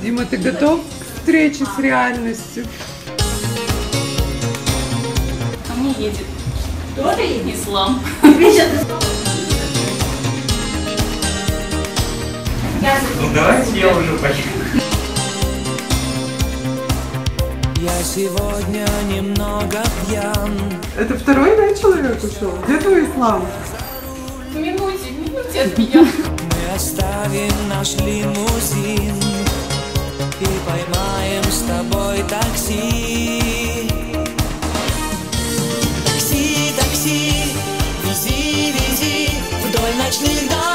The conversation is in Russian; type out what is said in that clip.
Дима, ты готов к встрече с реальностью? Ко мне едет. Кто-то едет? Ислам. Ну давайте я уже пойду. Я сегодня немного пьян. Это второй, да, человек ушел? Где твой ислам? Минуте от меня. Мы оставим наш лимузин и поймаем с тобой такси. Такси, такси, вези, вези вдоль ночных дорог.